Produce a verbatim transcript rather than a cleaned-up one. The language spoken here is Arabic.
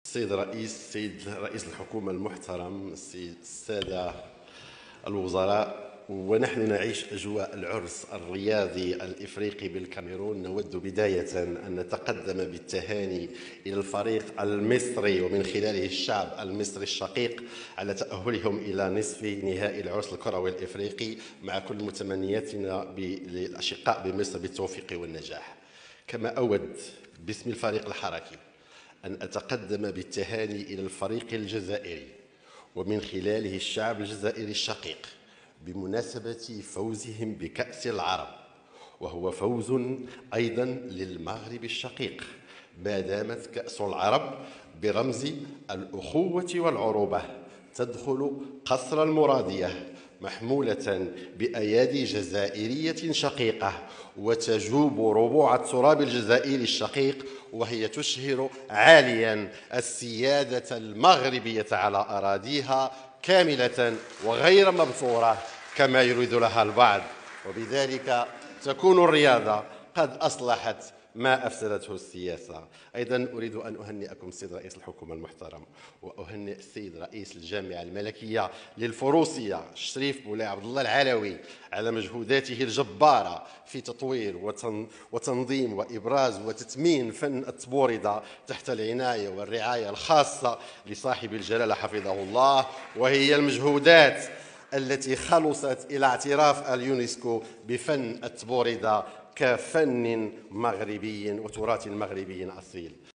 السيد الرئيس السيد رئيس الحكومة المحترم، السيد السادة الوزراء، ونحن نعيش أجواء العرس الرياضي الإفريقي بالكاميرون، نود بداية أن نتقدم بالتهاني إلى الفريق المصري ومن خلاله الشعب المصري الشقيق على تأهلهم إلى نصف نهائي العرس الكروي الإفريقي، مع كل متمنياتنا للأشقاء بمصر بالتوفيق والنجاح. كما أود باسم الفريق الحركي أن أتقدم بالتهاني إلى الفريق الجزائري ومن خلاله الشعب الجزائري الشقيق بمناسبة فوزهم بكأس العرب، وهو فوز أيضا للمغرب الشقيق، ما دامت كأس العرب برمز الأخوة والعروبة تدخل قصر المرادية محمولة بأيادي جزائرية شقيقة وتجوب ربوع التراب الجزائري الشقيق، وهي تشهر عاليا السيادة المغربية على أراضيها كاملة وغير مبثورة كما يريد لها البعض، وبذلك تكون الرياضة قد أصلحت ما أفسدته السياسة. أيضا أريد أن أهنئكم السيد رئيس الحكومة المحترم، وأهنئ السيد رئيس الجامعة الملكية للفروسية الشريف مولاي عبد الله العلوي على مجهوداته الجبارة في تطوير وتنظيم وإبراز وتتمين فن التبوريدة تحت العناية والرعاية الخاصة لصاحب الجلالة حفظه الله، وهي المجهودات التي خلصت إلى اعتراف اليونسكو بفن التبوريدة كفن مغربي وتراث مغربي أصيل.